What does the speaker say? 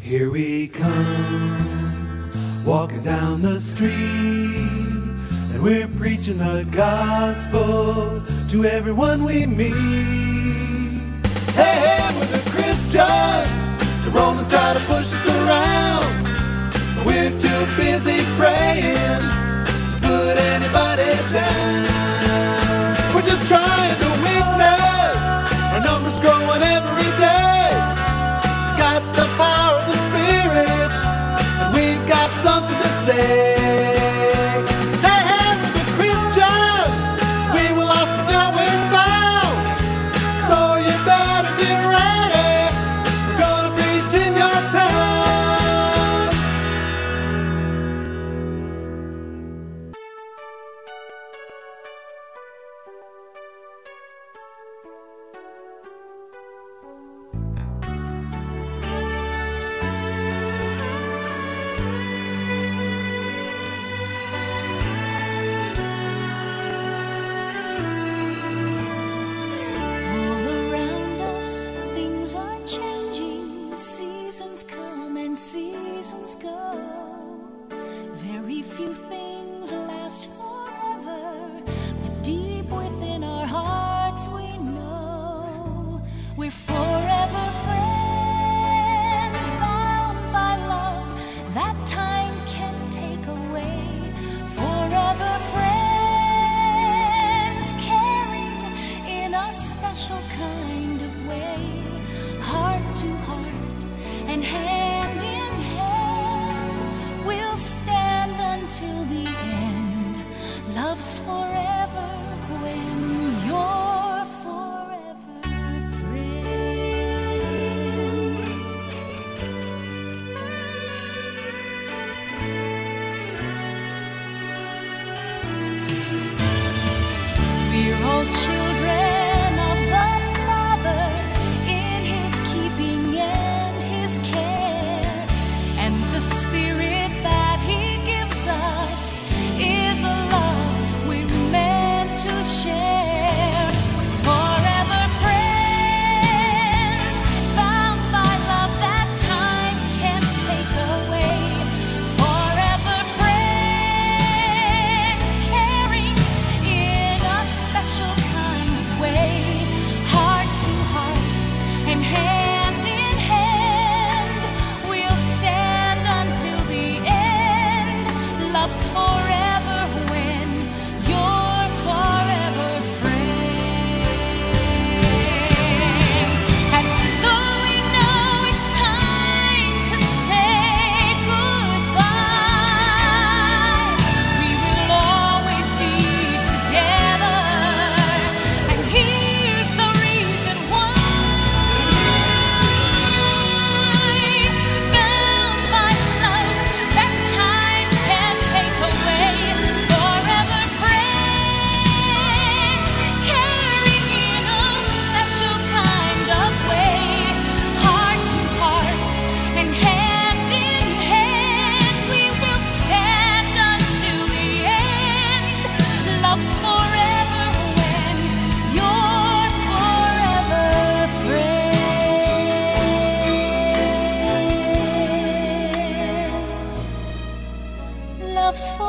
Here we come, walking down the street, and we're preaching the gospel to everyone we meet. Hey, hey, we're the Christians. The Romans try to push us around, but we're too busy praying to put anybody down. We're just trying to witness. Our numbers growing every day. Got the power of the Spirit, and we've got something to say. Hey, hey, we're the Christians. We were lost, but now we're found. So you better get ready. We're gonna preach in your town. Seasons go, very few things last forever, but deep within our hearts we know we're forever friends, bound by love that time can take away. Forever friends, caring in a special kind of way, heart to heart and hand in hand, we'll stand until the end. Love's forever when you're forever friends. We're all children of the Father, in His keeping and His care, and the Spirit that He gives us is a love we're meant to share. We're forever friends, bound by love that time can't take away. Forever friends, caring in a special kind of way, heart to heart and hand in hand, we'll stand until the end. Love's forever when you're forever friends. And though we know it's time to say goodbye, we will always be together. And here's the reason why: bound by love that time can't take away. Forever friends, caring in a special kind of way, heart to heart and hand in hand, we will stand until the end. Love's forever when you're forever friends. Love's forever